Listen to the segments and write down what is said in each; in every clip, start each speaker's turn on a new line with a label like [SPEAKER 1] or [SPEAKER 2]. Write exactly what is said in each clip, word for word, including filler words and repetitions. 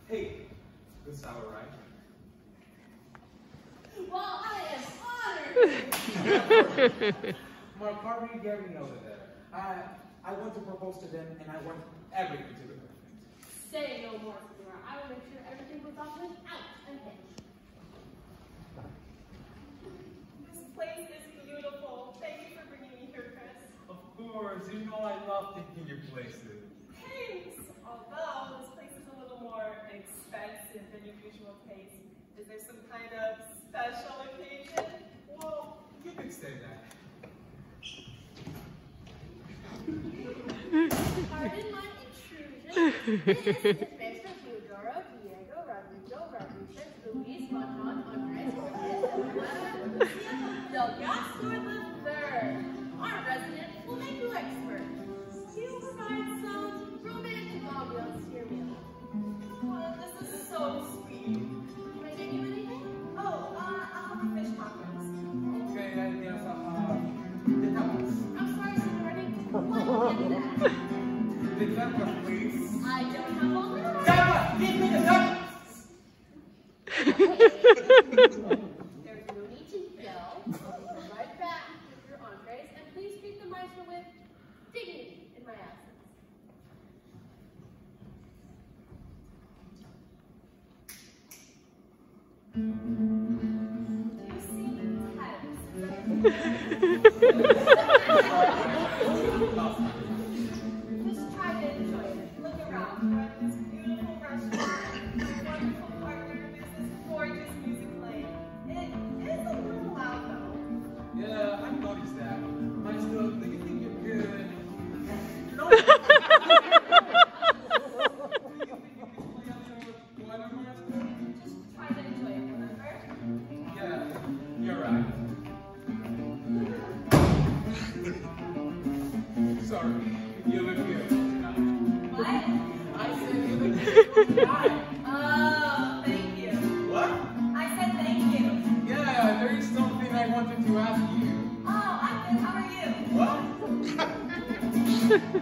[SPEAKER 1] Hey, good sour, right?
[SPEAKER 2] Well, I am honored.
[SPEAKER 1] Mark, Harvey, get me over there. I, I want to propose to them, and I want everything to be perfect.
[SPEAKER 2] Say no more, Senora. I will make sure everything goes off without a hitch.
[SPEAKER 3] This place is beautiful. Thank you for bringing me here, Chris.
[SPEAKER 1] Of course, you know I love taking your places.
[SPEAKER 3] Thanks. Although this place is a little more expensive than your usual taste. Is there some kind of special occasion?
[SPEAKER 1] Well, you could say that.
[SPEAKER 2] Pardon my intrusion. This is Mister Theodoro, Diego, Rodrigo, Rodriguez, Luis, Monton, Andres, Cortez, Del Castro the Third. Our resident flamenco expert. He will provide some romantic ambiance to your meal.
[SPEAKER 3] Oh, this is so sweet.
[SPEAKER 2] Can I get you anything?
[SPEAKER 3] Oh, uh, I'll have a fish tacos.
[SPEAKER 1] Okay, I guess I'll have the tapas.
[SPEAKER 2] I'm sorry, Senorita. What is that?
[SPEAKER 1] The tapas, please.
[SPEAKER 2] I don't have all that.
[SPEAKER 1] Tapas! Give me the tapas!
[SPEAKER 2] There's no need to yell. I'll be right back with your entrees, and please treat the maestro with dignity in my absence.
[SPEAKER 3] You seem intense. Just try to enjoy it. Look around. We're at this beautiful restaurant. My wonderful partner. There's this gorgeous music playing. It is a little loud though.
[SPEAKER 1] Yeah, I noticed that. Maestro, do you think you could... No!
[SPEAKER 3] Just try to enjoy it, remember?
[SPEAKER 1] Yeah, you're right. Sorry, you look good tonight.
[SPEAKER 3] What?
[SPEAKER 1] I said you look good tonight.
[SPEAKER 3] Oh, thank you.
[SPEAKER 1] What?
[SPEAKER 3] I said thank you.
[SPEAKER 1] Yeah, there is something I wanted to ask you.
[SPEAKER 3] Oh, I'm good. How are you?
[SPEAKER 1] What?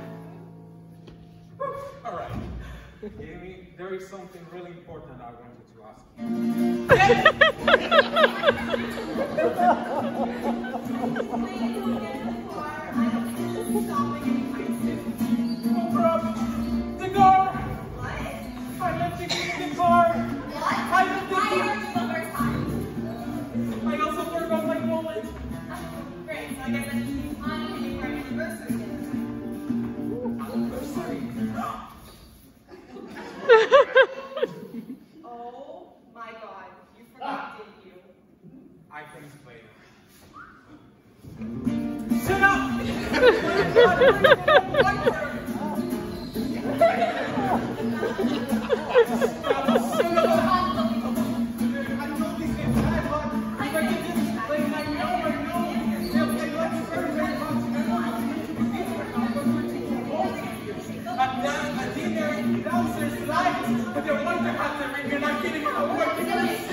[SPEAKER 1] All right. Amy, there is something really important I wanted to ask you.
[SPEAKER 3] Please don't get in the car. I don't think this is stopping anytime soon.
[SPEAKER 1] No problem. The car!
[SPEAKER 3] What?
[SPEAKER 1] I left it in the car!
[SPEAKER 3] What?
[SPEAKER 1] I left it
[SPEAKER 3] I
[SPEAKER 1] in
[SPEAKER 3] heard you the first time.
[SPEAKER 1] I also forgot my wallet.
[SPEAKER 3] Great, so I guess I should be on you for our anniversary dinner.
[SPEAKER 1] Anniversary.
[SPEAKER 3] Oh my god, you forgot, didn't you?
[SPEAKER 1] I can explain. Shut up! At dinner, downstairs lights, but the wonder has to ring and I'm getting a